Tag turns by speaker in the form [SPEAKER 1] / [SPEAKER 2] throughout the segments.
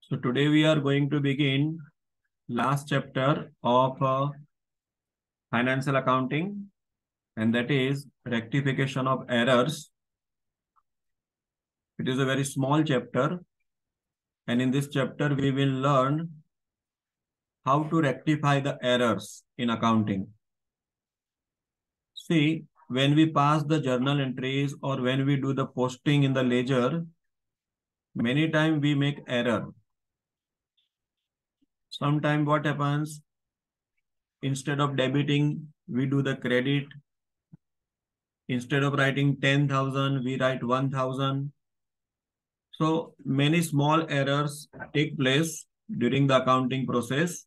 [SPEAKER 1] So today we are going to begin last chapter of financial accounting, and that is rectification of errors. It is a very small chapter, and in this chapter we will learn how to rectify the errors in accounting. See, when we pass the journal entries or when we do the posting in the ledger, many times we make error. Sometimes what happens, instead of debiting, we do the credit. Instead of writing 10,000, we write 1,000. So many small errors take place during the accounting process.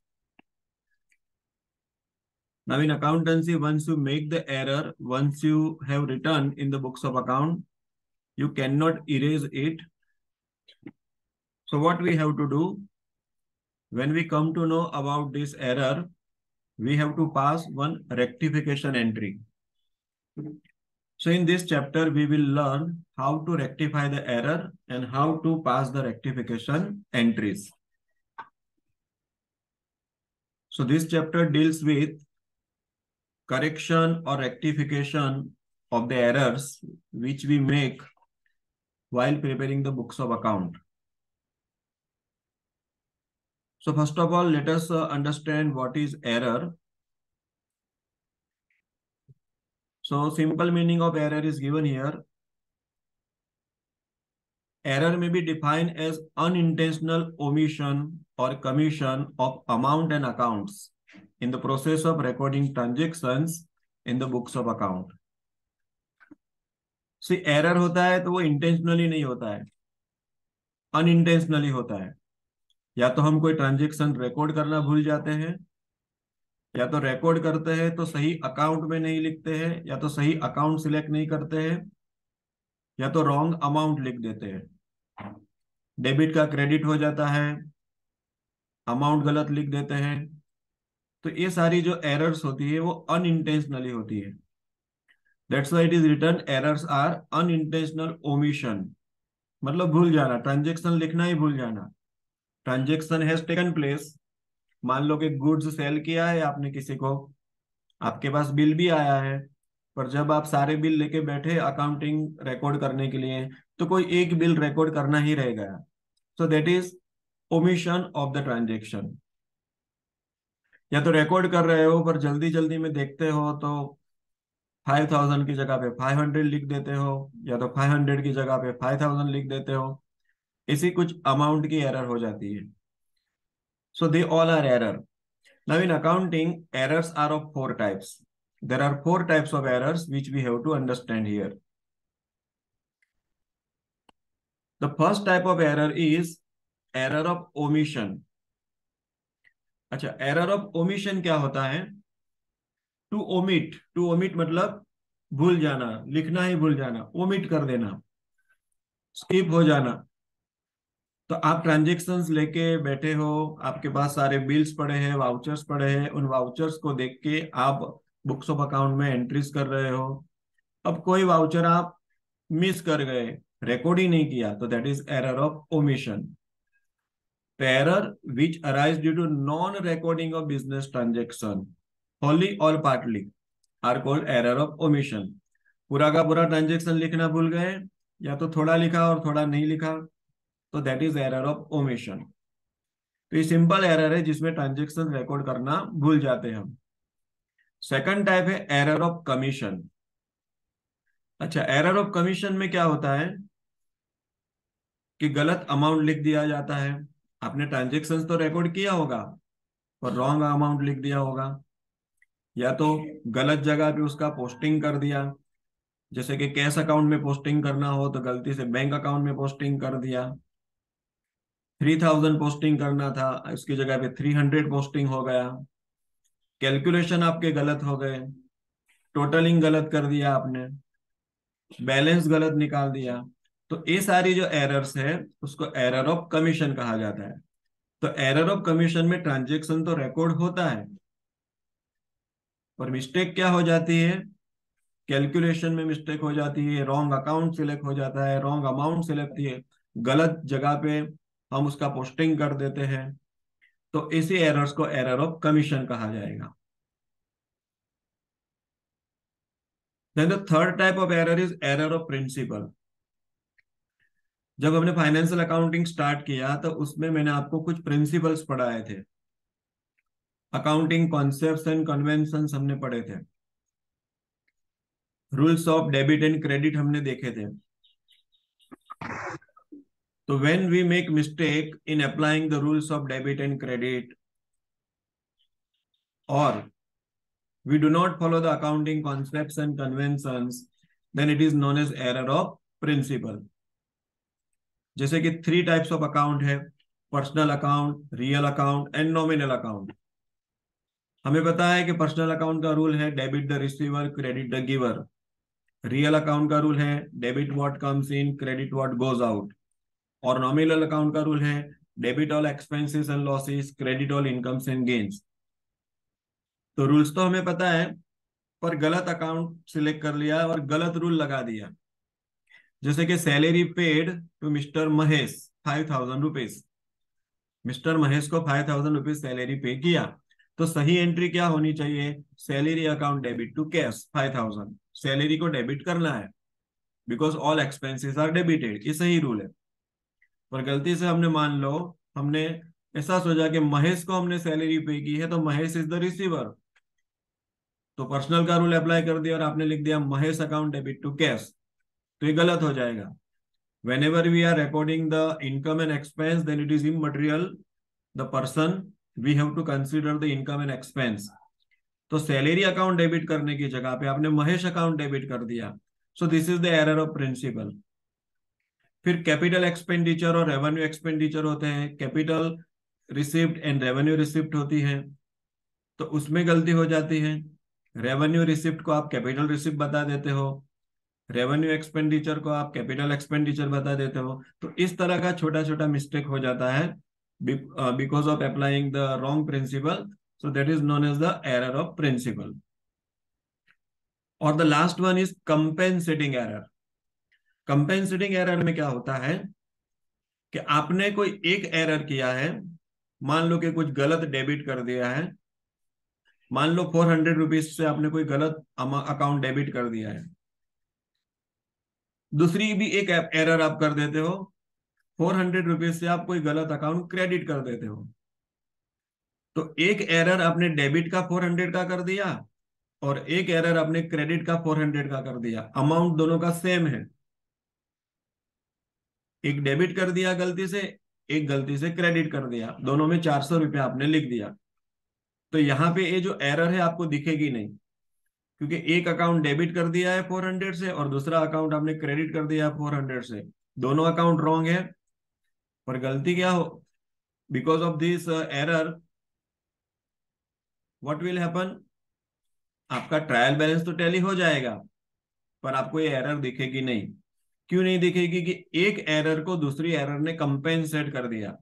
[SPEAKER 1] Now in accountancy, once you make the error, once you have written in the books of account, you cannot erase it. So what we have to do, when we come to know about this error, we have to pass one rectification entry. So in this chapter, we will learn how to rectify the error and how to pass the rectification entries. So this chapter deals with correction or rectification of the errors which we make while preparing the books of account. So first of all, let us understand what is error. So simple meaning of error is given here. Error may be defined as unintentional omission or commission of amount and accounts in the process of recording transactions in the books of account. See, error होता है तो वो intentionally नहीं होता है, unintentionally होता है. या तो हम कोई ट्रांजेक्शन रिकॉर्ड करना भूल जाते हैं, या तो रिकॉर्ड करते हैं तो सही अकाउंट में नहीं लिखते हैं, या तो सही अकाउंट सिलेक्ट नहीं करते हैं, या तो रॉन्ग अमाउंट लिख देते हैं. डेबिट का क्रेडिट हो जाता है, अमाउंट गलत लिख देते हैं. तो ये सारी जो एरर्स होती है वो अनइंटेंशनली होती है. That's why it is written errors are unintentional omission. मतलब भूल जाना, ट्रांजेक्शन लिखना ही भूल जाना. Transaction has taken place. मान लो कि गुड्स सेल किया है आपने किसी को, आपके पास बिल भी आया है, पर जब आप सारे बिल लेके बैठे अकाउंटिंग रिकॉर्ड करने के लिए, तो कोई एक बिल रिकॉर्ड करना ही रह गया. So that is omission of the transaction. या तो रिकॉर्ड कर रहे हो पर जल्दी जल्दी में देखते हो तो 5,000 की जगह पे 500 लिख देते हो, या तो 500 की जगह पे 5,000 लिख देते हो. इसी कुछ अमाउंट की एरर हो जाती है. So they all are error. Now in accounting, errors are of four types. There are four types of errors which we have to understand here. The first type of error is error of omission. अच्छा, error of omission क्या होता है? To omit मतलब भूल जाना, लिखना ही भूल जाना, omit कर देना, skip हो जाना. तो आप ट्रांजेक्शन्स लेके बैठे हो, आपके पास सारे बिल्स पड़े हैं, वाउचर्स पड़े हैं, उन वाउचर्स को देख के आप बुक्स ऑफ अकाउंट में एंट्रीज कर रहे हो. अब कोई वाउचर आप मिस कर गए, रिकॉर्ड ही नहीं किया, तो that is error of omission. The error which arise due to non-recording of business transaction, wholly or partly, are called error of omission. पूरा का पूरा ट्रांजेक्शन लिखना भूल गए, या तो थोड़ा लिखा और थोड़ा नहीं लिखा, तो that is error of omission. तो ये सिंपल एरर है जिसमें ट्रांजेक्शन रिकॉर्ड करना भूल जाते हैं हम. सेकंड टाइप है एरर ऑफ कमीशन. अच्छा, एरर ऑफ कमीशन में क्या होता है कि गलत अमाउंट लिख दिया जाता है. आपने ट्रांजेक्शन तो रिकॉर्ड किया होगा पर रॉन्ग अमाउंट लिख दिया होगा, या तो गलत जगह पे उसका पोस्टिंग कर दिया. जैसे कि कैश अकाउंट में पोस्टिंग करना हो तो गलती से बैंक अकाउंट में पोस्टिंग कर दिया. 3,000 पोस्टिंग करना था, उसकी जगह पे 300 पोस्टिंग हो गया. कैलकुलेशन आपके गलत हो गए, टोटलिंग गलत कर दिया आपने, बैलेंस गलत निकाल दिया. तो ये सारी जो एरर्स है उसको एरर ऑफ कमीशन कहा जाता है. तो एरर ऑफ कमीशन में ट्रांजेक्शन तो रिकॉर्ड होता है, पर मिस्टेक क्या हो जाती है, कैलकुलेशन में मिस्टेक हो जाती है, रॉन्ग अकाउंट सिलेक्ट हो जाता है, रॉन्ग अमाउंट सिलेक्ट है, गलत जगह पे हम उसका पोस्टिंग कर देते हैं, तो इसी एरर्स को एरर ऑफ कमीशन कहा जाएगा। Then the third type of error is error of principle. जब हमने फाइनेंशियल अकाउंटिंग स्टार्ट किया तो उसमें मैंने आपको कुछ प्रिंसिपल्स पढ़ाए थे, अकाउंटिंग कॉन्सेप्ट्स एंड कन्वेंशंस हमने पढ़े थे, rules of debit and credit हमने देखे थे। तो when we make mistake in applying the rules of debit and credit और we do not follow the accounting concepts and conventions, then it is known as error of principle। जैसे कि 3 types of account है, personal account, real account and nominal account. हमें पता है कि personal account का rule है debit the receiver credit the giver. Real account का रूल है debit what comes in credit what goes out. और नॉमिनल अकाउंट का रूल है debit all expenses and losses credit all incomes and gains. तो rules तो हमें पता है, पर गलत अकाउंट सिलेक्ट कर लिया और गलत रूल लगा दिया। जैसे कि salary paid to mister Mahesh 5,000 rupees, mister Mahesh को 5,000 रुपीज सैलरी पे किया, तो सही एंट्री क्या होनी चाहिए, salary account debit to cash 5,000, salary को डेबिट करना है because all expenses are debited, ये सही रूल है। पर गलती से हमने मान लो, हमने ऐसा सोचा कि महेश को हमने सैलरी पे की है तो महेश इज द रिसीवर, तो पर्सनल का रूल अप्लाई कर दिया और आपने लिख दिया Mahesh account debit to cash, तो ये गलत हो जाएगा। whenever we are recording the income and expense then it is immaterial the person, we have to consider the income and expense। तो सैलरी अकाउंट डेबिट करने की जगह पे आपने महेश अकाउंट डेबिट कर दिया, so this is the error of principle. फिर capital expenditure और रेवेन्यू एक्सपेंडिचर होते हैं, capital receipt and revenue receipt होती है, तो उसमें गलती हो जाती है। रेवेन्यू रिसिप्ट को आप कैपिटल रिसिप्ट बता देते हो, रेवेन्यू एक्सपेंडिचर को आप कैपिटल एक्सपेंडिचर बता देते हो, तो इस तरह का छोटा छोटा मिस्टेक हो जाता है because of applying the wrong principle, so that is known as the error of principle. और the last one is compensating error. Compensating error में क्या होता है कि आपने कोई एक एरर किया है, मान लो कि कुछ गलत डेबिट कर दिया है, मान लो 400 रुपीज से आपने कोई गलत अकाउंट डेबिट कर दिया है। दूसरी भी एक एरर आप कर देते हो, 400 रुपीज से आप कोई गलत अकाउंट क्रेडिट कर देते हो। तो एक एरर आपने डेबिट का 400 का कर दिया और एक एरर आपने क्रेडिट का 400 का कर दिया, अमाउंट दोनों का सेम है, एक डेबिट कर दिया गलती से, एक गलती से क्रेडिट कर दिया, दोनों में 400 रुपया आपने लिख दिया। तो यहाँ पे ये जो एरर है आपको दिखेगी नहीं, क्योंकि एक अकाउंट डेबिट कर दिया है 400 से और दूसरा अकाउंट आपने क्रेडिट कर दिया है 400 से, दोनों अकाउंट रॉन्ग है। पर गलती क्या हो, because of this error what will happen, आपका ट्रायल बैलेंस तो टैली हो जाएगा पर आपको ये एरर दिखेगी नहीं। क्यों नहीं दिखेगी कि एक एरर को दूसरी एरर ने कंपेंसेट कर दिया।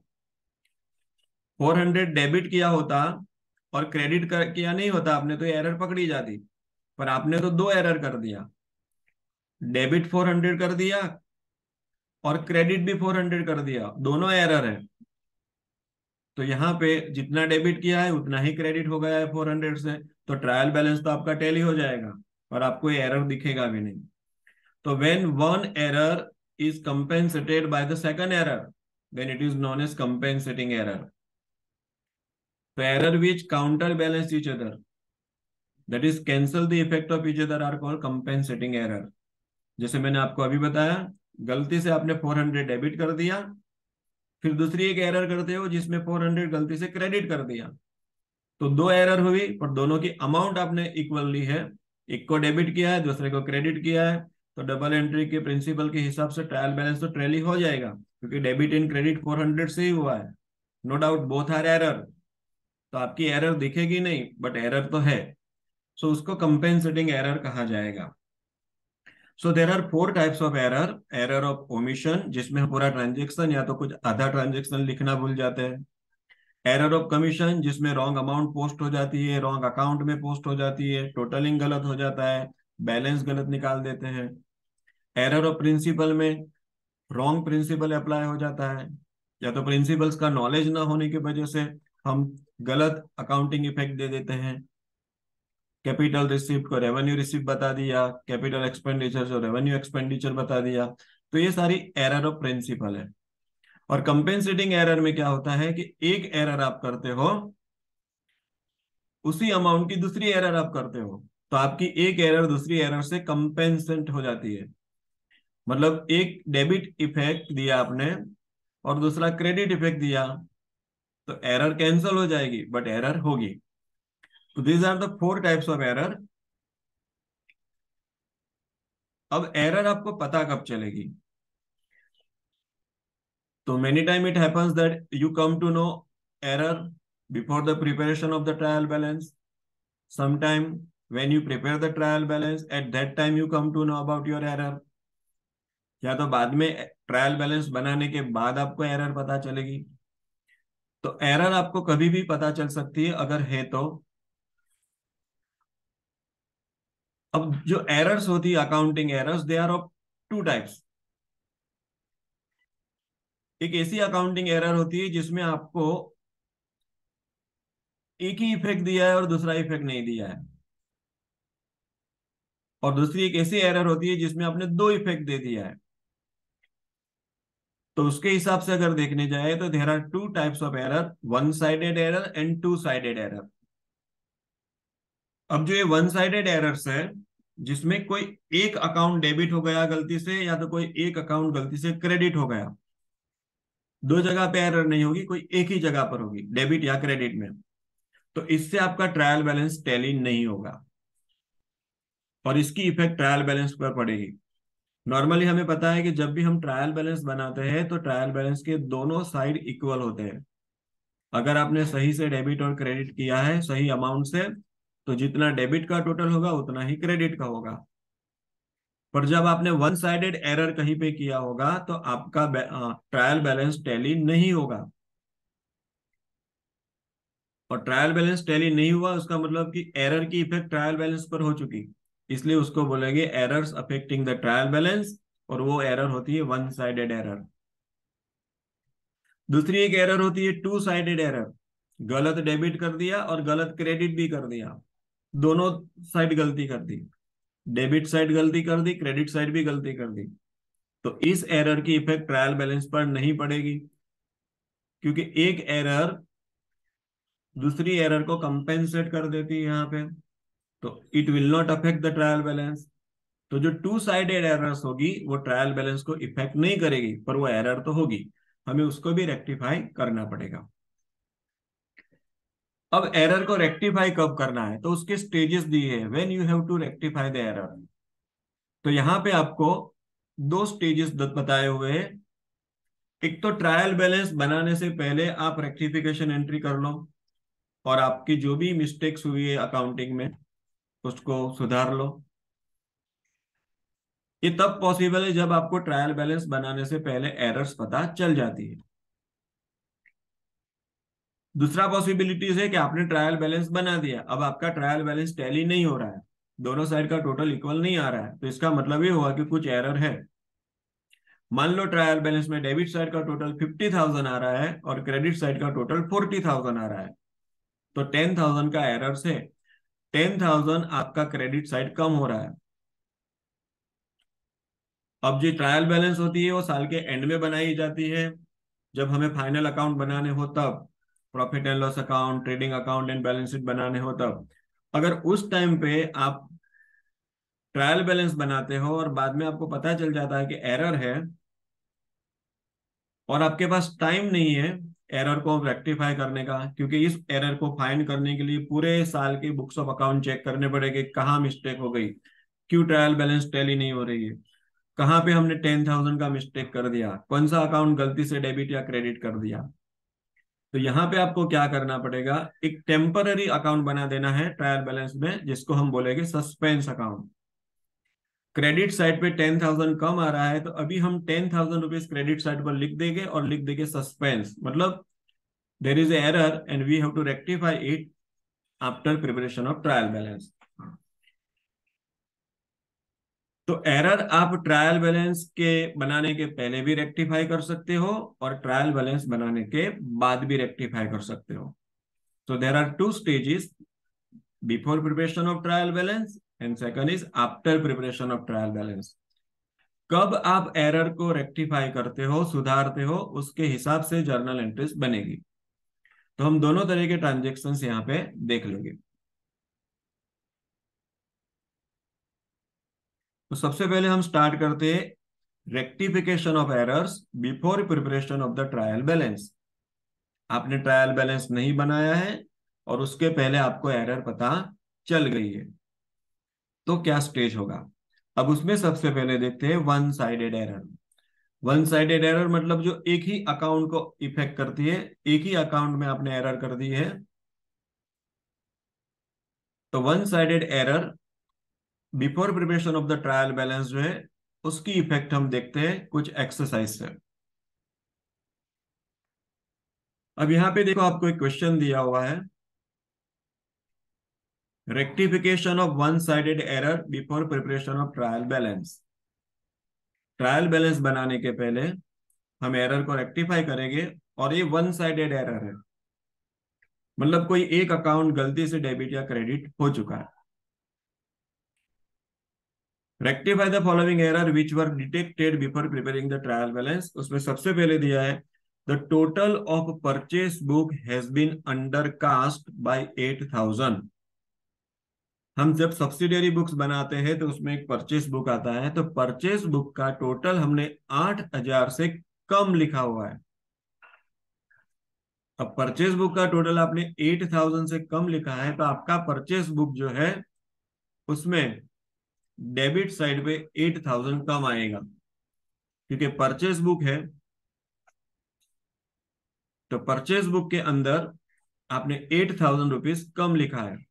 [SPEAKER 1] 400 डेबिट किया होता और क्रेडिट किया नहीं होता आपने तो ये एरर पकड़ी जाती, पर आपने तो दो एरर कर दिया, डेबिट 400 कर दिया और क्रेडिट भी 400 कर दिया, दोनों एरर है। तो यहाँ पे जितना डेबिट किया है उतना ही क्रेडिट हो गया है 400 से, तो ट्रायल बैलेंस तो आपका टैली हो जाएगा और आपको ये एरर दिखेगा भी नहीं। तो when one error is compensated by the second error then it is known as compensating error. तो error which counter balance each other, that is cancel the effect of each other, are called compensating error. जैसे मैंने आपको अभी बताया, गलती से आपने 400 debit कर दिया, फिर दूसरी एक एरर करते हो जिसमें 400 गलती से क्रेडिट कर दिया, तो दो एरर हुई पर दोनों की अमाउंट आपने इक्वल ली है, एक को डेबिट किया है दूसरे को क्रेडिट किया है, तो डबल एंट्री के प्रिंसिपल के हिसाब से ट्रायल बैलेंस तो टैली हो जाएगा क्योंकि डेबिट एंड क्रेडिट 400 से ही हुआ है। No doubt both are error, तो आपकी एरर दिखेगी नहीं बट एरर तो है, सो उसको कंपेंसेटिंग एरर कहा जाएगा। So there are 4 types of error. Error of omission, जिसमें हम पूरा ट्रांजेक्शन या तो कुछ आधा ट्रांजेक्शन लिखना भूल जाते हैं। एरर ऑफ कमीशन, जिसमें रॉन्ग अमाउंट पोस्ट हो जाती है, रॉन्ग अकाउंट में पोस्ट हो जाती है, टोटलिंग गलत हो जाता है, बैलेंस गलत निकाल देते हैं। एरर ऑफ प्रिंसिपल में रॉन्ग प्रिंसिपल अप्लाई हो जाता है। या तो प्रिंसिपल्स का नॉलेज ना होने की वजह से हम गलत अकाउंटिंग इफेक्ट दे देते हैं। कैपिटल रिसिप्ट को रेवेन्यू रिसिप्ट बता दिया, कैपिटल एक्सपेंडिचर को रेवेन्यू एक्सपेंडिचर बता दिया। तो ये सारी एरर ऑफ प्रिंसिपल है। और कंपेंसेटिंग एरर में क्या होता है कि एक एरर आप करते हो, उसी अमाउंट की दूसरी एरर आप करते हो, तो आपकी एक एरर दूसरी एरर से कंपेंसेट हो जाती है। मतलब एक डेबिट इफेक्ट दिया आपने और दूसरा क्रेडिट इफेक्ट दिया, तो एरर कैंसिल हो जाएगी बट एरर होगी। तो these are the four types of error. अब एरर आपको पता कब चलेगी? तो many time it happens that you come to know error before the preparation of the trial balance. Sometime when you prepare the trial balance, at that time you come to know about your error। या तो बाद में trial balance बनाने के बाद आपको error पता चलेगी। तो एरर आपको कभी भी पता चल सकती है अगर है तो। अब जो एरर्स होती है accounting errors, they are of two types. एक ऐसी अकाउंटिंग एरर होती है जिसमें आपको एक ही इफेक्ट दिया है और दूसरा इफेक्ट नहीं दिया है। और दूसरी एक ऐसी एरर होती है जिसमें आपने दो इफेक्ट दे दिया है। तो उसके हिसाब से अगर देखने जाए तो there are two types of error, one sided error and two sided error. अब जो ये वन साइडेड एरर्स है, जिसमें कोई एक अकाउंट डेबिट हो गया गलती से, या तो कोई एक अकाउंट गलती से क्रेडिट हो गया, दो जगह पे एरर नहीं होगी, कोई एक ही जगह पर होगी, डेबिट या क्रेडिट में, तो इससे आपका ट्रायल बैलेंस टैली नहीं होगा और इसकी इफेक्ट ट्रायल बैलेंस पर पड़ेगी। नॉर्मली हमें पता है कि जब भी हम ट्रायल बैलेंस बनाते हैं तो ट्रायल बैलेंस के दोनों साइड इक्वल होते हैं। अगर आपने सही से डेबिट और क्रेडिट किया है सही अमाउंट से, तो जितना डेबिट का टोटल होगा उतना ही क्रेडिट का होगा। पर जब आपने वन साइडेड एरर कहीं पे किया होगा तो आपका ट्रायल बैलेंस टैली नहीं होगा। और ट्रायल बैलेंस टैली नहीं हुआ उसका मतलब कि एरर की इफेक्ट ट्रायल बैलेंस पर हो चुकी, इसलिए उसको बोलेंगे errors affecting the trial balance. और वो एरर होती है वन साइडेड एरर। दूसरी एक एरर होती है टू साइडेड एरर। गलत डेबिट कर दिया और गलत क्रेडिट भी कर दिया, दोनों साइड गलती कर दी, डेबिट साइड गलती कर दी, क्रेडिट साइड भी गलती कर दी। तो इस एरर की इफेक्ट ट्रायल बैलेंस पर नहीं पड़ेगी, क्योंकि एक एरर दूसरी एरर को कंपेंसेट कर देती है यहाँ पे। तो it will not affect the trial balance. तो जो टू साइडेड एरर्स होगी वो ट्रायल बैलेंस को इफेक्ट नहीं करेगी, पर वो एरर तो होगी, हमें उसको भी रेक्टिफाई करना पड़ेगा। अब एरर को रेक्टिफाई कब करना है तो उसके स्टेजेस दिए हैं, when you have to rectify the error. तो यहाँ पे आपको दो स्टेजेस बताए हुए हैं। एक तो ट्रायल बैलेंस बनाने से पहले आप रेक्टिफिकेशन एंट्री कर लो और आपकी जो भी मिस्टेक्स हुई है अकाउंटिंग में उसको सुधार लो। ये तब पॉसिबल है जब आपको ट्रायल बैलेंस बनाने से पहले एरर्स पता चल जाती है। दूसरा पॉसिबिलिटीज है कि आपने ट्रायल बैलेंस बना दिया, अब आपका ट्रायल बैलेंस टैली नहीं हो रहा है, दोनों साइड का टोटल इक्वल नहीं आ रहा है, तो इसका मतलब ये हुआ कि कुछ एरर है। मान लो ट्रायल बैलेंस में डेबिट साइड का टोटल 50,000 आ रहा है और क्रेडिट साइड का टोटल 40,000 आ रहा है, तो 10,000 का एरर से 10,000 आपका क्रेडिट साइड कम हो रहा है। अब जो ट्रायल बैलेंस होती है वो साल के एंड में बनाई जाती है, जब हमें फाइनल अकाउंट बनाने हो तब, profit and loss account, trading account and balance sheet बनाने हो तब। अगर उस टाइम पे आप ट्रायल बैलेंस बनाते हो और बाद में आपको पता चल जाता है कि एरर है और आपके पास टाइम नहीं है एरर को रेक्टिफाई करने का, क्योंकि इस एरर को फाइंड करने के लिए पूरे साल के बुक्स ऑफ अकाउंट चेक करने पड़ेंगे, कहाँ मिस्टेक हो गई, क्यों ट्रायल बैलेंस टैली नहीं हो रही है, कहाँ पे हमने 10,000 का मिस्टेक कर दिया, कौन सा अकाउंट गलती से डेबिट या क्रेडिट कर दिया। तो यहाँ पे आपको क्या करना पड़ेगा, एक टेम्पररी अकाउंट बना देना है ट्रायल बैलेंस में, जिसको हम बोलेंगे सस्पेंस अकाउंट। क्रेडिट साइड पे 10,000 कम आ रहा है तो अभी हम 10,000 रुपीज क्रेडिट साइड पर लिख देंगे और लिख देंगे सस्पेंस, मतलब there is error and we have to rectify it after preparation of trial balance. तो एरर आप ट्रायल बैलेंस के बनाने के पहले भी रेक्टिफाई कर सकते हो और ट्रायल बैलेंस बनाने के बाद भी रेक्टिफाई कर सकते हो। So there are two stages: before preparation of trial balance and second is after preparation of trial balance. कब आप एरर को रेक्टिफाई करते हो, सुधारते हो, उसके हिसाब से जर्नल एंट्रीज बनेगी। तो हम दोनों तरह के ट्रांजेक्शन्स यहाँ पे देख लेंगे। तो सबसे पहले हम स्टार्ट करते हैं rectification of errors before preparation of the trial balance. आपने ट्रायल बैलेंस नहीं बनाया है और उसके पहले आपको एरर पता चल गई है, तो क्या स्टेज होगा। अब उसमें सबसे पहले देखते हैं one sided error. One sided error मतलब जो एक ही अकाउंट को इफेक्ट करती है, एक ही अकाउंट में आपने एरर कर दी है। तो one sided error before preparation of the trial balance जो है, उसकी इफेक्ट हम देखते हैं कुछ एक्सरसाइज से। अब यहाँ पे देखो, आपको एक क्वेश्चन दिया हुआ है, rectification of one sided error before preparation of trial balance. Trial balance बनाने के पहले हम एरर को रेक्टिफाई करेंगे और ये वन साइडेड एरर है, मतलब कोई एक अकाउंट गलती से डेबिट या क्रेडिट हो चुका है। Rectify the following error which were detected before preparing the trial balance. उसमें सबसे पहले दिया है the total of purchase book has been undercast by 8,000। हम जब सब्सिडियरी बुक्स बनाते हैं तो उसमें एक परचेस बुक आता है, तो परचेस बुक का टोटल हमने 8,000 से कम लिखा हुआ है। अब परचेस बुक का टोटल आपने 8,000 से कम लिखा है, तो आपका परचेस बुक जो है उसमें डेबिट साइड पे 8,000 कम आएगा, क्योंकि परचेस बुक है। तो परचेस बुक के अंदर आपने 8,000 रुपीज कम लिखा है,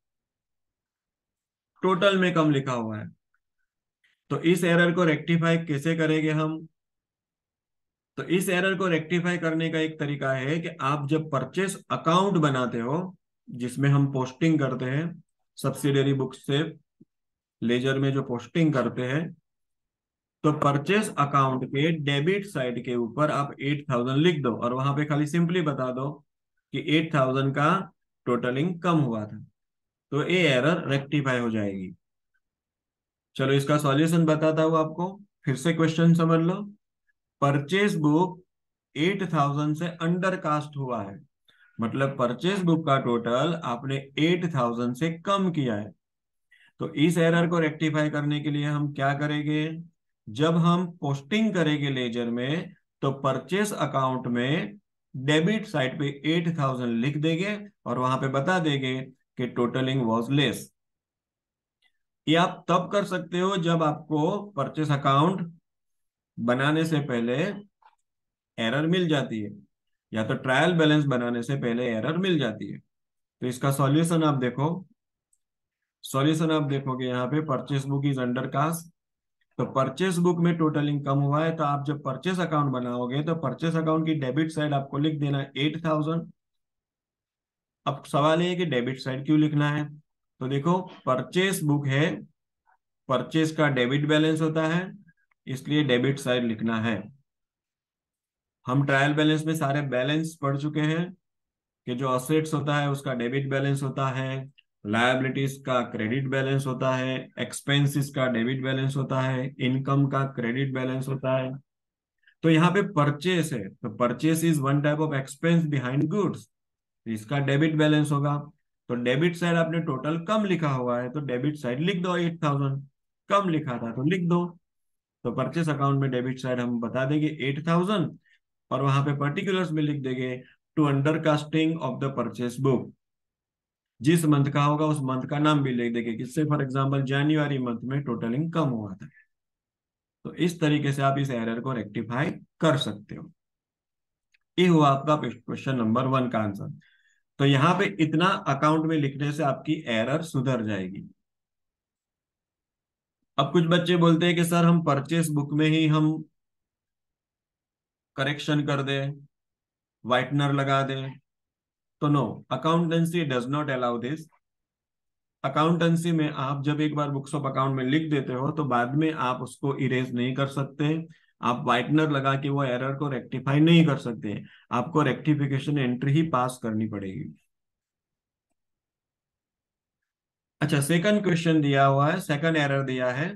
[SPEAKER 1] टोटल में कम लिखा हुआ है। तो इस एरर को रेक्टिफाई कैसे करेंगे हम। तो इस एरर को रेक्टिफाई करने का एक तरीका है कि आप जब परचेस अकाउंट बनाते हो, जिसमें हम पोस्टिंग करते हैं सब्सिडियरी बुक से लेजर में जो पोस्टिंग करते हैं, तो परचेस अकाउंट के डेबिट साइड के ऊपर आप 8,000 लिख दो और वहां पे खाली सिंपली बता दो कि 8,000 का टोटलिंग कम हुआ था, तो ये एरर रेक्टिफाई हो जाएगी। चलो इसका सॉल्यूशन बताता हूँ आपको, फिर से क्वेश्चन समझ लो। परचेस बुक 8,000 से अंडर कास्ट हुआ है, मतलब परचेस बुक का टोटल आपने 8,000 से कम किया है। तो इस एरर को रेक्टिफाई करने के लिए हम क्या करेंगे, जब हम पोस्टिंग करेंगे लेजर में, तो परचेस अकाउंट में डेबिट साइड पे 8,000 लिख देंगे और वहां पे बता देंगे कि टोटलिंग वाज लेस। ये आप तब कर सकते हो जब आपको परचेस अकाउंट बनाने से पहले एरर मिल जाती है, या तो ट्रायल बैलेंस बनाने से पहले एरर मिल जाती है। तो इसका सॉल्यूशन आप देखो, सॉल्यूशन आप देखोगे यहाँ पे purchase book is undercast. तो परचेस बुक में टोटलिंग कम हुआ है, तो आप जब परचेस अकाउंट बनाओगे तो परचेस अकाउंट की डेबिट साइड आपको लिख देना है 8,000। अब सवाल ये है कि डेबिट साइड क्यों लिखना है। तो देखो, परचेस बुक है, परचेस का डेबिट बैलेंस होता है, इसलिए डेबिट साइड लिखना है। हम ट्रायल बैलेंस में सारे बैलेंस पढ़ चुके हैं कि जो असेट्स होता है उसका डेबिट बैलेंस होता है, लायबिलिटीज का क्रेडिट बैलेंस होता है, एक्सपेंसेस का डेबिट बैलेंस होता है, इनकम का क्रेडिट बैलेंस होता है। तो यहाँ पे परचेस है, तो purchase is one type of expense behind goods, इसका डेबिट बैलेंस होगा। तो डेबिट साइड आपने टोटल कम लिखा हुआ है, तो डेबिट साइड लिख दो 8,000, कम लिखा था तो लिख दो। तो परचेस अकाउंट में डेबिट साइड हम बता देंगे 8,000 और वहां पे पर्टिकुलर्स में लिख देंगे to undercasting of the purchase book. जिस मंथ का होगा उस मंथ का नाम भी लिख देंगे, किससे, फॉर एग्जांपल जनवरी मंथ में टोटलिंग कम हुआ था। तो इस तरीके से आप इस एरर को रेक्टिफाई कर सकते हो। ये हुआ आपका क्वेश्चन नंबर 1 का आंसर। तो यहाँ पे इतना अकाउंट में लिखने से आपकी एरर सुधर जाएगी। अब कुछ बच्चे बोलते हैं कि सर हम परचेस बुक में ही हम करेक्शन कर दें, वाइटनर लगा दें। तो no, accountancy does not allow this. Accountancy में आप जब एक बार बुक्स ऑफ अकाउंट में लिख देते हो तो बाद में आप उसको इरेज नहीं कर सकते। आप वाइटनर लगा के वो एरर को रेक्टिफाई नहीं कर सकते। आपको रेक्टिफिकेशन एंट्री ही पास करनी पड़ेगी। अच्छा, सेकंड क्वेश्चन दिया हुआ है, सेकंड एरर दिया है,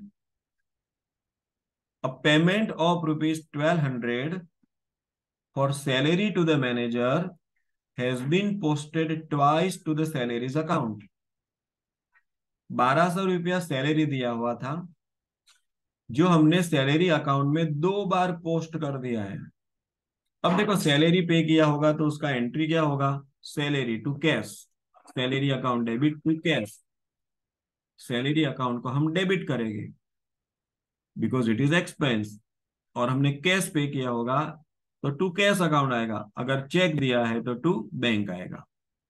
[SPEAKER 1] a payment of ₹1200 for salary to the manager has been posted twice to the salaries account. 1200 रुपया सैलरी दिया हुआ था जो हमने सैलरी अकाउंट में 2 बार पोस्ट कर दिया है। अब देखो, सैलरी पे किया होगा तो उसका एंट्री क्या होगा? Salary to cash. Salary account debit to cash. Salary account को हम डेबिट करेंगे बिकॉज इट इज एक्सपेंस। और हमने कैश पे किया होगा तो टू कैश अकाउंट आएगा। अगर चेक दिया है तो टू बैंक आएगा।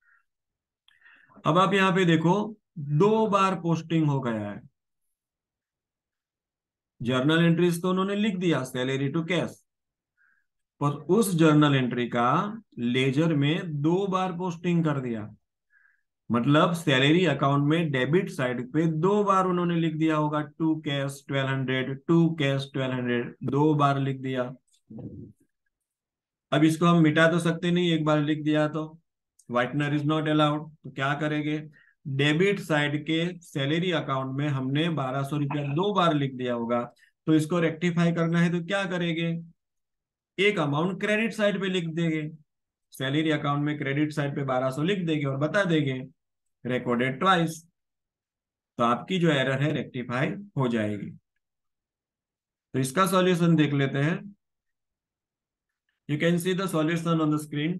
[SPEAKER 1] अब आप यहाँ पे देखो, 2 बार पोस्टिंग हो गया है। जर्नल एंट्रीज तो उन्होंने लिख दिया सैलरी टू कैश, पर उस जर्नल एंट्री का लेजर में 2 बार पोस्टिंग कर दिया। मतलब सैलरी अकाउंट में डेबिट साइड पे 2 बार उन्होंने लिख दिया होगा टू कैश 1200, टू कैश 1200, 2 बार लिख दिया। अब इसको हम मिटा तो सकते नहीं, एक बार लिख दिया तो। व्हाइटनर इज नॉट अलाउड, तो क्या करेंगे? डेबिट साइड के सैलरी अकाउंट में हमने 1200 रुपया 2 बार लिख दिया होगा, तो इसको रेक्टिफाई करना है तो क्या करेंगे? एक अमाउंट क्रेडिट साइड पे लिख देंगे। सैलरी अकाउंट में क्रेडिट साइड पे 1200 लिख देंगे और बता देंगे रिकॉर्डेड ट्वाइस। तो आपकी जो एरर है रेक्टिफाई हो जाएगी। तो इसका सॉल्यूशन देख लेते हैं। You can see the solution on the screen.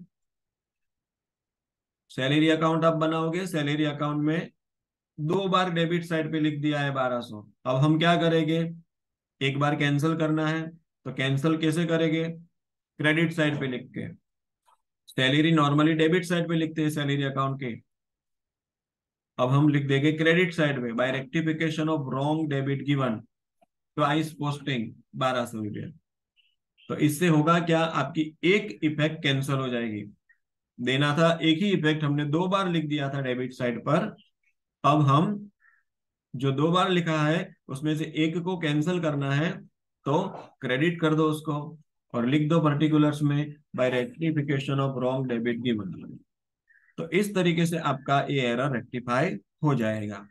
[SPEAKER 1] Salary account आप बनाओगे, सैलरी अकाउंट में 2 बार डेबिट साइड पे लिख दिया है 1200। अब हम क्या करेंगे? एक बार कैंसिल करना है, तो कैंसिल कैसे करेंगे? क्रेडिट साइड पे लिख के। सैलरी नॉर्मली डेबिट साइड पे लिखते हैं सैलरी अकाउंट के। अब हम लिख देंगे क्रेडिट साइड में, by rectification of wrong debit given twice posting 1200 रुपये। तो इससे होगा क्या? आपकी एक इफेक्ट कैंसिल हो जाएगी। देना था एक ही इफेक्ट, हमने 2 बार लिख दिया था डेबिट साइड पर। अब हम जो 2 बार लिखा है उसमें से एक को कैंसिल करना है, तो क्रेडिट कर दो उसको और लिख दो पर्टिकुलर्स में by rectification of wrong debit given. तो इस तरीके से आपका ये एरर रेक्टिफाई हो जाएगा।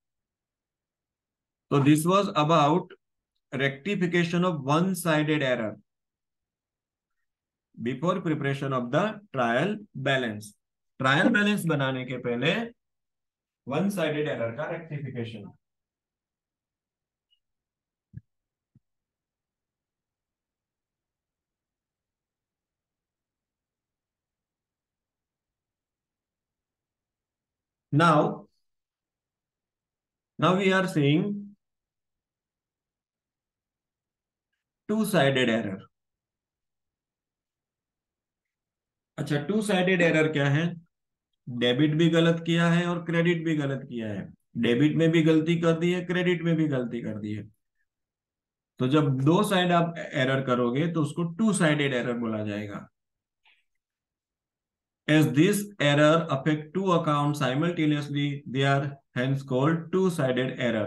[SPEAKER 1] तो this was about rectification of one sided error before preparation of the trial balance. Trial balance बनाने के पहले वन साइडेड एरर का rectification. Now now we are seeing two sided error. अच्छा, टू साइडेड एरर क्या है? Debit भी गलत किया है और क्रेडिट भी गलत किया है। डेबिट में भी गलती कर दी है, क्रेडिट में भी गलती कर दी है। तो जब दो साइड आप एरर करोगे तो उसको टू साइडेड एरर बोला जाएगा। As this error affect two accounts simultaneously, they are hence called two-sided error.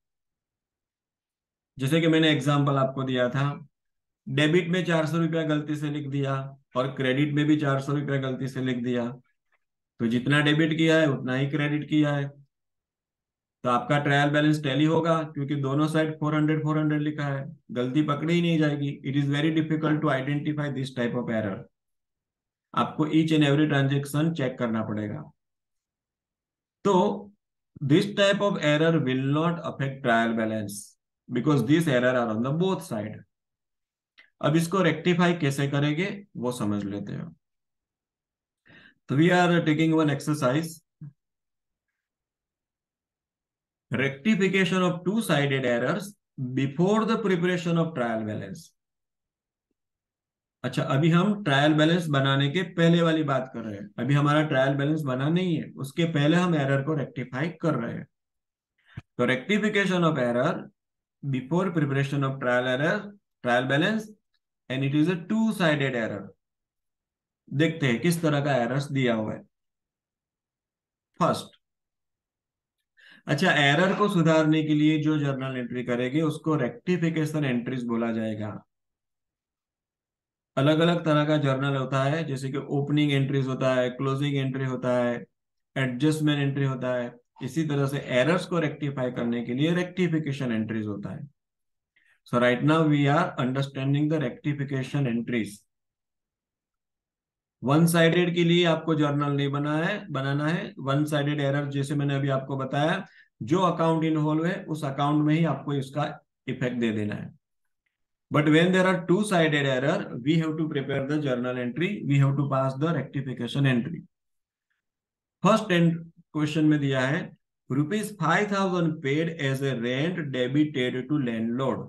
[SPEAKER 1] जैसे कि मैंने एग्जांपल आपको दिया था, डेबिट में 400 रुपया गलती से लिख दिया और क्रेडिट में भी 400 रुपया गलती से लिख दिया। तो जितना डेबिट किया है उतना ही क्रेडिट किया है। तो आपका ट्रायल बैलेंस टैली होगा क्योंकि दोनों साइड 400 400 लिखा है। गलती पकड़ी ही नहीं जाएगी। It is very difficult to identify this type of error. आपको each and every transaction check करना पड़ेगा। तो this type of error will not affect trial balance because these error are on the both side. अब इसको rectify कैसे करेंगे वो समझ लेते हैं। तो we are taking one exercise, rectification of two sided errors before the preparation of trial balance. अच्छा, अभी हम ट्रायल बैलेंस बनाने के पहले वाली बात कर रहे हैं। अभी हमारा ट्रायल बैलेंस बना नहीं है, उसके पहले हम एरर को रेक्टिफाई कर रहे हैं। तो rectification of error before preparation of trial balance, and it is a two sided error. देखते हैं किस तरह का एरर्स दिया हुआ है। फर्स्ट, अच्छा, एरर को सुधारने के लिए जो जर्नल एंट्री करेगी उसको रेक्टिफिकेशन एंट्रीज बोला जाएगा। अलग अलग तरह का जर्नल होता है, जैसे कि ओपनिंग एंट्रीज होता है, क्लोजिंग एंट्री होता है, एडजस्टमेंट एंट्री होता है। इसी तरह से एरर्स को रेक्टिफाई करने के लिए रेक्टिफिकेशन एंट्रीज होता है। So right now we are understanding the rectification entries. One sided के लिए आपको जर्नल नहीं बनाना है। वन साइडेड एरर जैसे मैंने अभी आपको बताया, जो अकाउंट इन्वॉल्व है उस अकाउंट में ही आपको इसका इफेक्ट दे देना है। But when there are two-sided error, we have to prepare the journal entry. We have to pass the rectification entry. First question में दिया है ₹5,000 paid as a rent debited to landlord.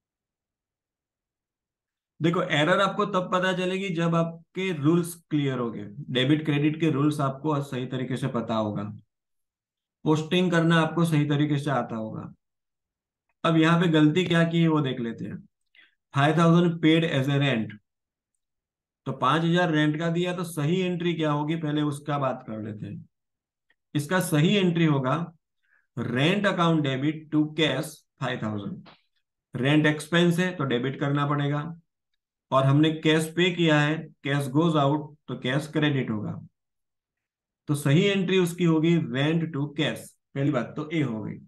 [SPEAKER 1] देखो, error आपको तब पता चलेगी जब आपके रूल्स क्लियर हो गए, डेबिट क्रेडिट के रूल्स आपको सही तरीके से पता होगा, पोस्टिंग करना आपको सही तरीके से आता होगा। अब यहाँ पे गलती क्या की है वो देख लेते हैं। 5,000 पेड एज ए रेंट, तो 5,000 रेंट का दिया, तो सही एंट्री क्या होगी पहले उसका बात कर लेते हैं। इसका सही एंट्री होगा rent account debit to cash 5,000। Rent expense है तो डेबिट करना पड़ेगा, और हमने कैश पे किया है, कैश गोज आउट तो कैश क्रेडिट होगा। तो सही एंट्री उसकी होगी रेंट टू कैश। पहली बात तो ए हो गई,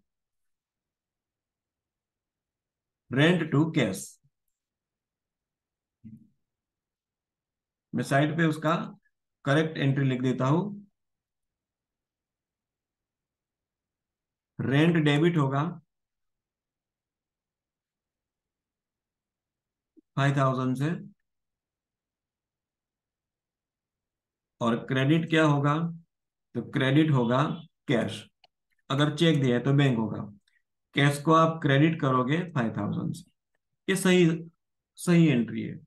[SPEAKER 1] रेंट टू कैश। मैं साइड पे उसका करेक्ट एंट्री लिख देता हूं। रेंट डेबिट होगा 5,000 से, और क्रेडिट क्या होगा, तो क्रेडिट होगा कैश। अगर चेक दिया है तो बैंक होगा, कैश को आप क्रेडिट करोगे 5,000 से। ये सही सही एंट्री है।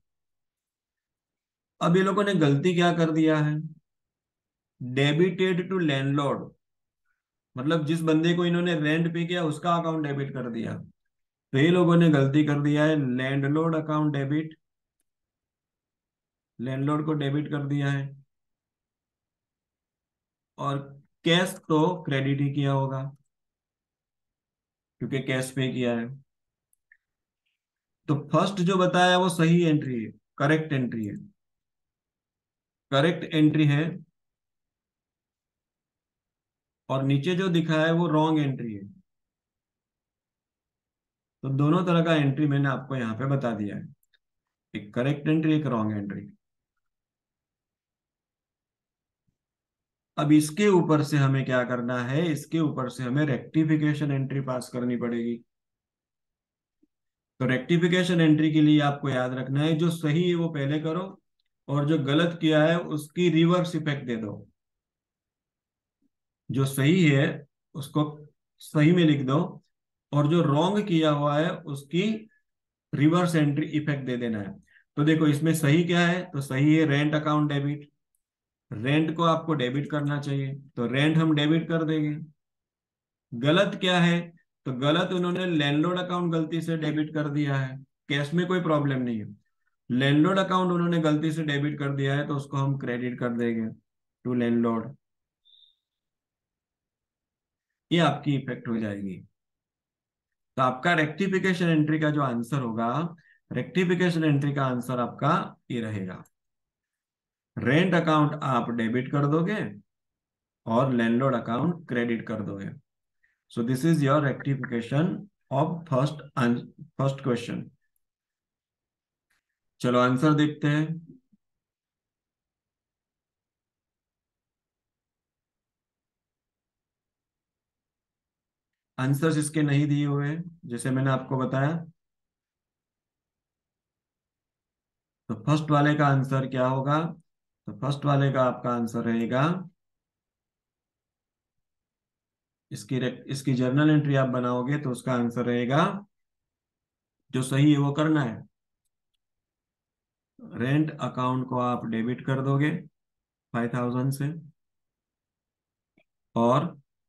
[SPEAKER 1] अब ये लोगों ने गलती क्या कर दिया है, डेबिटेड टू लैंडलॉर्ड, मतलब जिस बंदे को इन्होंने रेंट पे किया उसका अकाउंट डेबिट कर दिया। तो ये लोगों ने गलती कर दिया है, लैंडलॉर्ड अकाउंट डेबिट, लैंडलॉर्ड को डेबिट कर दिया है, और कैश तो क्रेडिट ही किया होगा क्योंकि कैश पे किया है। तो फर्स्ट जो बताया वो सही एंट्री है, करेक्ट एंट्री है, करेक्ट एंट्री है। और नीचे जो दिखा है वो रॉन्ग एंट्री है। तो दोनों तरह का एंट्री मैंने आपको यहाँ पे बता दिया है, एक करेक्ट एंट्री, एक रॉन्ग एंट्री। अब इसके ऊपर से हमें क्या करना है, इसके ऊपर से हमें रेक्टिफिकेशन एंट्री पास करनी पड़ेगी। तो रेक्टिफिकेशन एंट्री के लिए आपको याद रखना है, जो सही है वो पहले करो, और जो गलत किया है उसकी रिवर्स इफेक्ट दे दो। जो सही है उसको सही में लिख दो, और जो रॉन्ग किया हुआ है उसकी रिवर्स एंट्री इफेक्ट दे देना है। तो देखो इसमें सही क्या है, तो सही है रेंट अकाउंट डेबिट। रेंट को आपको डेबिट करना चाहिए, तो रेंट हम डेबिट कर देंगे। गलत क्या है, तो गलत उन्होंने लैंडलॉर्ड अकाउंट गलती से डेबिट कर दिया है। कैश में कोई प्रॉब्लम नहीं है, लैंडलॉर्ड अकाउंट उन्होंने गलती से डेबिट कर दिया है तो उसको हम क्रेडिट कर देंगे टू लैंडलॉर्ड। ये आपकी इफेक्ट हो जाएगी। तो आपका रेक्टिफिकेशन एंट्री का जो आंसर होगा, रेक्टिफिकेशन एंट्री का आंसर आपका ये रहेगा, रेंट अकाउंट आप डेबिट कर दोगे और लैंडलॉर्ड अकाउंट क्रेडिट कर दोगे। So this is your rectification of first question. चलो आंसर देखते हैं। आंसर्स इसके नहीं दिए हुए हैं जैसे मैंने आपको बताया। तो फर्स्ट वाले का आंसर क्या होगा, तो फर्स्ट वाले का आपका आंसर रहेगा, इसकी जर्नल एंट्री आप बनाओगे तो उसका आंसर रहेगा, जो सही है वो करना है, रेंट अकाउंट को आप डेबिट कर दोगे 5,000 से, और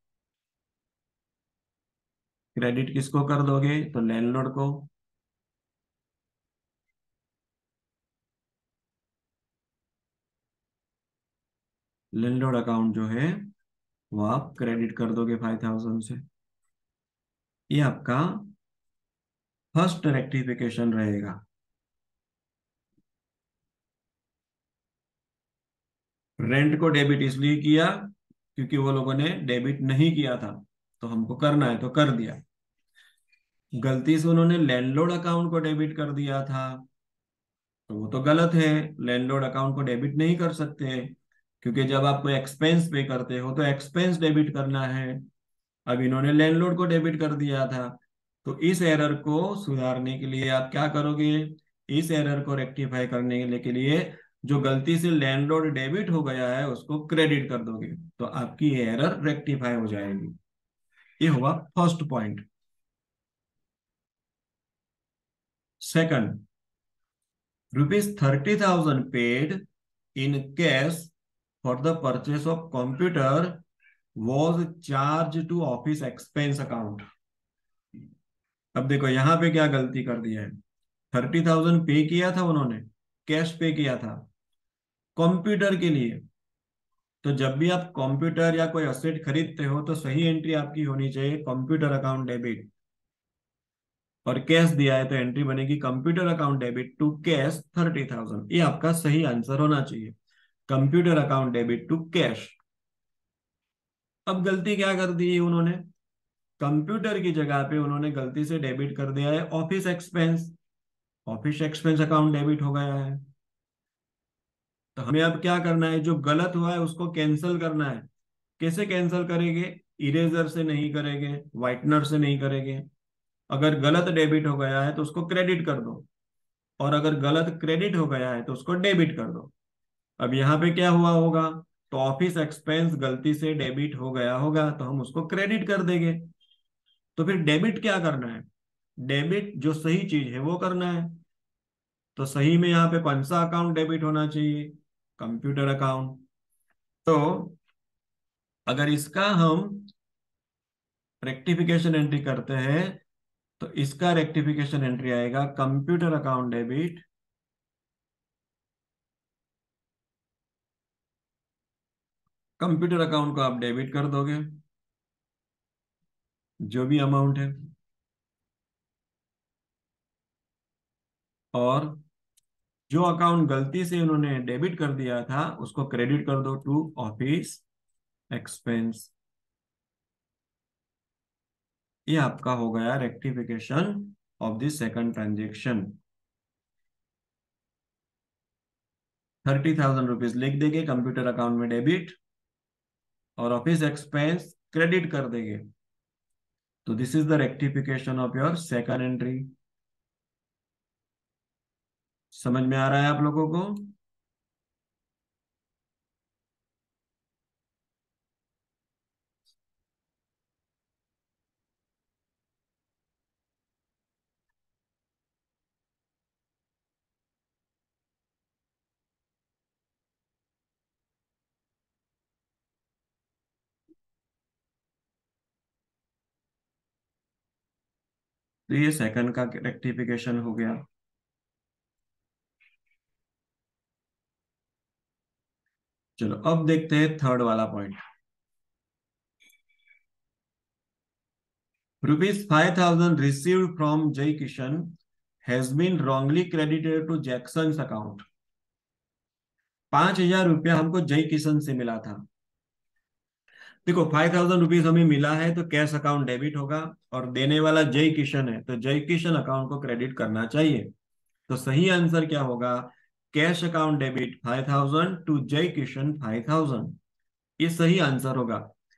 [SPEAKER 1] क्रेडिट किसको कर दोगे, तो लैंडलॉर्ड को। लैंडलॉर्ड अकाउंट जो है वो आप क्रेडिट कर दोगे 5,000 से। ये आपका फर्स्ट रेक्टिफिकेशन रहेगा। रेंट को डेबिट इसलिए किया क्योंकि वो लोगों ने डेबिट नहीं किया था, तो हमको करना है तो कर दिया। गलती से उन्होंने लैंडलॉर्ड अकाउंट को डेबिट कर दिया था, तो वो तो गलत है। लैंडलॉर्ड अकाउंट को डेबिट नहीं कर सकते, क्योंकि जब आप कोई एक्सपेंस पे करते हो तो एक्सपेंस डेबिट करना है। अब इन्होंने लैंडलॉर्ड को डेबिट कर दिया था, तो इस एरर को सुधारने के लिए आप क्या करोगे? इस एरर को रेक्टिफाई करने के लिए जो गलती से लैंडलॉर्ड डेबिट हो गया है उसको क्रेडिट कर दोगे, तो आपकी एरर रेक्टिफाई हो जाएगी। ये हुआ first point. Second, ₹30,000 paid in cash for the purchase of computer was charged to office expense account। अब देखो यहाँ पे क्या गलती कर दिया है। 30,000 पे किया था उन्होंने, कैश पे किया था कंप्यूटर के लिए। तो जब भी आप कंप्यूटर या कोई असेट खरीदते हो तो सही एंट्री आपकी होनी चाहिए कंप्यूटर अकाउंट डेबिट, और कैश दिया है तो एंट्री बनेगी computer account debit to cash 30,000। ये आपका सही आंसर होना चाहिए, computer account debit to cash. अब गलती क्या कर दी है उन्होंने? कंप्यूटर की जगह पे उन्होंने गलती से डेबिट कर दिया है office expense. Office expense account debit हो गया है। तो हमें अब क्या करना है? जो गलत हुआ है उसको कैंसिल करना है। कैसे कैंसिल करेंगे? इरेजर से नहीं करेंगे, व्हाइटनर से नहीं करेंगे। अगर गलत डेबिट हो गया है तो उसको क्रेडिट कर दो, और अगर गलत क्रेडिट हो गया है तो उसको डेबिट कर दो। अब यहाँ पे क्या हुआ होगा? तो ऑफिस एक्सपेंस गलती से डेबिट हो गया होगा तो हम उसको क्रेडिट कर देंगे। तो फिर डेबिट क्या करना है? डेबिट जो सही चीज है वो करना है। तो सही में यहाँ पे कौन सा अकाउंट डेबिट होना चाहिए? Computer account. तो अगर इसका हम रेक्टिफिकेशन एंट्री करते हैं तो इसका रेक्टिफिकेशन एंट्री आएगा computer account debit, computer account को आप डेबिट कर दोगे जो भी अमाउंट है, और जो अकाउंट गलती से उन्होंने डेबिट कर दिया था उसको क्रेडिट कर दो टू ऑफिस एक्सपेंस। ये आपका हो गया rectification of this second transaction. 30,000 rupees लिख देंगे कंप्यूटर अकाउंट में डेबिट, और ऑफिस एक्सपेंस क्रेडिट कर देंगे। तो this is the rectification of your second entry. समझ में आ रहा है आप लोगों को? तो ये सेकंड का रेक्टिफिकेशन हो गया। चलो अब देखते हैं थर्ड वाला point. ₹5,000 received from Jay Kishan has been wrongly credited to Jackson's account। 5,000 रुपया हमको जय किशन से मिला था। देखो, ₹5,000 हमें मिला है तो कैश अकाउंट डेबिट होगा, और देने वाला जय किशन है तो जय किशन अकाउंट को क्रेडिट करना चाहिए। तो सही आंसर क्या होगा? कैश अकाउंट डेबिट 5,000 टू जय किशन 5,000। ये सही आंसर होगा।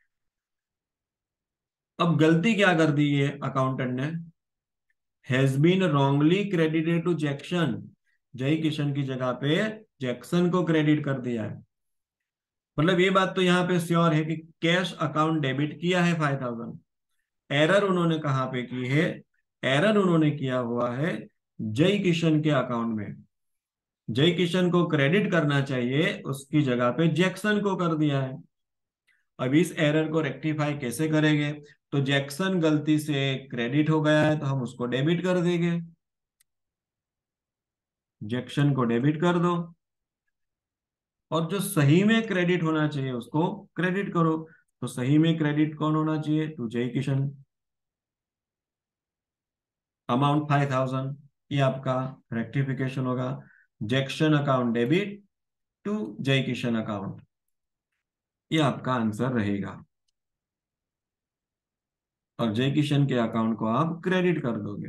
[SPEAKER 1] अब गलती क्या कर दी है अकाउंटेंट ने? Has been wrongly credited to Jackson. Jay Kishan की जगह पे जैक्सन को क्रेडिट कर दिया है। मतलब ये बात तो यहाँ पे श्योर है कि कैश अकाउंट डेबिट किया है 5,000। एरर उन्होंने कहाँ पे की है? एरर उन्होंने किया हुआ है जय किशन के अकाउंट में। जय किशन को क्रेडिट करना चाहिए, उसकी जगह पे जैक्सन को कर दिया है। अब इस एरर को रेक्टिफाई कैसे करेंगे? तो जैक्सन गलती से क्रेडिट हो गया है तो हम उसको डेबिट कर देंगे। जैक्सन को डेबिट कर दो, और जो सही में क्रेडिट होना चाहिए उसको क्रेडिट करो। तो सही में क्रेडिट कौन होना चाहिए? तो जय किशन। अमाउंट 5000, ये आपका रेक्टिफिकेशन होगा। जैक्सन अकाउंट डेबिट टू जय किशन अकाउंट, ये आपका आंसर रहेगा। और जय किशन के अकाउंट को आप क्रेडिट कर दोगे।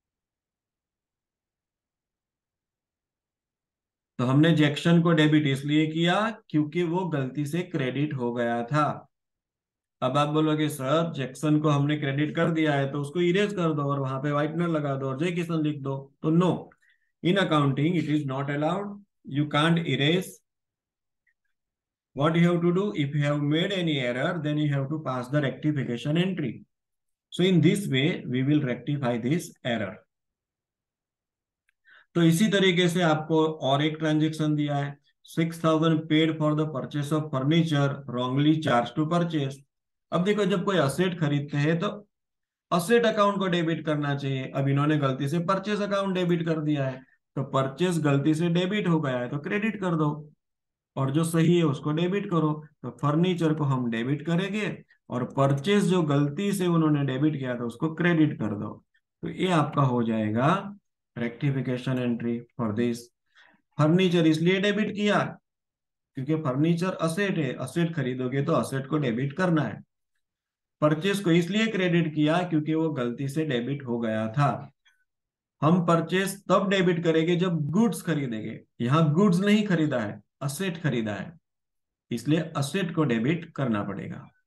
[SPEAKER 1] तो हमने जैक्सन को डेबिट इसलिए किया क्योंकि वो गलती से क्रेडिट हो गया था। अब आप बोलोगे सर जैक्सन को हमने क्रेडिट कर दिया है तो उसको इरेज कर दो और वहां पे व्हाइटनर लगा दो और जय किशन लिख दो। तो no, in accounting it is not allowed, you can't erase. What you have to do, if you have made any error, then you have to pass the rectification entry. So in this way, we will rectify this error. तो इसी तरीके से आपको और एक transaction दिया है, 6000 paid for the purchase of furniture wrongly charged to purchase. अब देखो जब कोई असेट खरीदते हैं तो असेट अकाउंट को डेबिट करना चाहिए। अब इन्होंने गलती से परचेस अकाउंट डेबिट कर दिया है, तो परचेस गलती से डेबिट हो गया है तो क्रेडिट कर दो, और जो सही है उसको डेबिट करो। तो फर्नीचर को हम डेबिट करेंगे और परचेज जो गलती से उन्होंने डेबिट किया था उसको क्रेडिट कर दो। तो ये आपका हो जाएगा rectification entry for this. Furniture इसलिए डेबिट किया क्योंकि फर्नीचर असेट है, असेट खरीदोगे तो असेट को डेबिट करना है। परचेज को इसलिए क्रेडिट किया क्योंकि वो गलती से डेबिट हो गया था। हम परचेज तब डेबिट करेंगे जब गुड्स खरीदेंगे, यहाँ गुड्स नहीं खरीदा है, असेट खरीदा है, इसलिए असेट को डेबिट करना पड़ेगा।